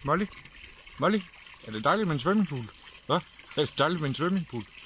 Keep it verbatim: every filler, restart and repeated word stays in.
Molly? Molly? Er det dejligt med en swimmingpool? Hvad? Er det dejligt med en swimmingpool?